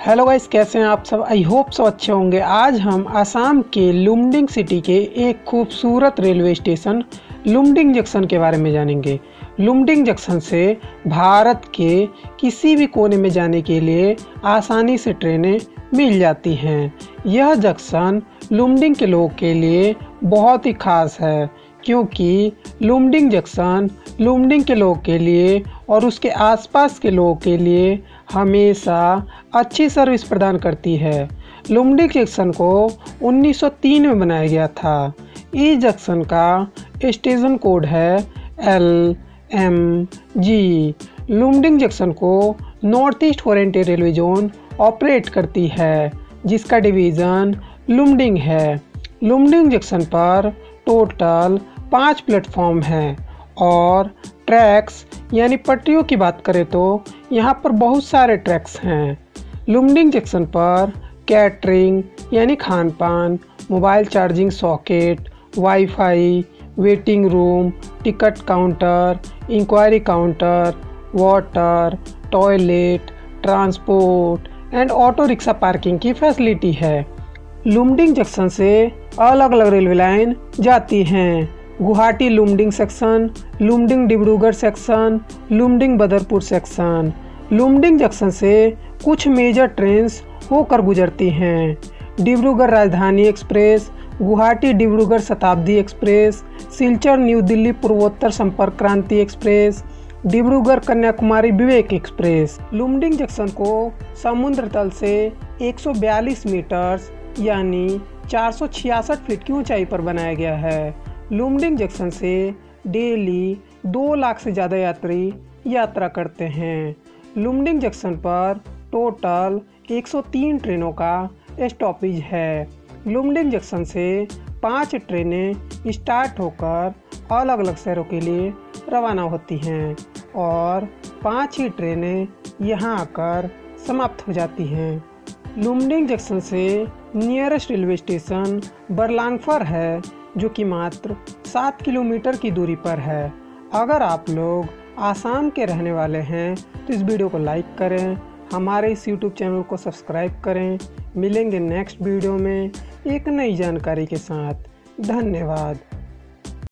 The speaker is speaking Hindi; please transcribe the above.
हेलो गाइस, कैसे हैं आप सब। आई होप सब अच्छे होंगे। आज हम असम के लुमडिंग सिटी के एक खूबसूरत रेलवे स्टेशन लुमडिंग जंक्शन के बारे में जानेंगे। लुमडिंग जंक्शन से भारत के किसी भी कोने में जाने के लिए आसानी से ट्रेनें मिल जाती हैं। यह जंक्शन लुमडिंग के लोगों के लिए बहुत ही खास है, क्योंकि लुमडिंग जंक्शन लुमडिंग के लोगों के लिए और उसके आसपास के लोगों के लिए हमेशा अच्छी सर्विस प्रदान करती है। लुमडिंग जंक्शन को 1903 में बनाया गया था। इस जंक्शन का स्टेशन कोड है LMG। लुमडिंग जंक्शन को north east oriented railway zone operate करती है, जिसका डिवीज़न लुमडिंग है। लुमडिंग जंक्शन पर टोटल 5 प्लेटफॉर्म हैं और ट्रैक्स यानी पटरियों की बात करें तो यहाँ पर बहुत सारे ट्रैक्स हैं। लुमडिंग जंक्शन पर कैटरिंग यानी खान पान, mobile charging socket, wifi, waiting room, ticket counter, inquiry counter, water, toilet, transport and auto rickshaw parking की फैसिलिटी है। लुमडिंग जंक्शन से अलग अलग रेलवे लाइन जाती हैं। Guwahati Lumding section, Lumding Dibrugarh section, Lumding Badarpur section. Lumding junction से कुछ मेजर ट्रेन्स होकर गुजरती हैं। Dibrugarh Rajdhani express, Guwahati Dibrugarh Shatabdi express, Silchar new Delhi Purvottar Sampark Kranti express, Dibrugarh Kanyakumari Vivek express. Lumding junction को समुद्र तल से 142 मीटर्स यानी 466 फीट की ऊंचाई पर बनाया गया है। लुमडिंग जंक्शन से डेली 2 लाख से ज़्यादा यात्री यात्रा करते हैं। लुमडिंग जंक्शन पर टोटल 103 ट्रेनों का स्टॉपेज है। लुमडिंग जंक्शन से 5 ट्रेनें स्टार्ट होकर अलग अलग शहरों के लिए रवाना होती हैं और 5 ही ट्रेनें यहां आकर समाप्त हो जाती हैं। लुमडिंग जंक्शन से नियरेस्ट रेलवे स्टेशन बरलांगफर है, जो कि मात्र 7 किलोमीटर की दूरी पर है। अगर आप लोग आसाम के रहने वाले हैं तो इस वीडियो को लाइक करें, हमारे इस YouTube चैनल को सब्सक्राइब करें। मिलेंगे नेक्स्ट वीडियो में एक नई जानकारी के साथ। धन्यवाद।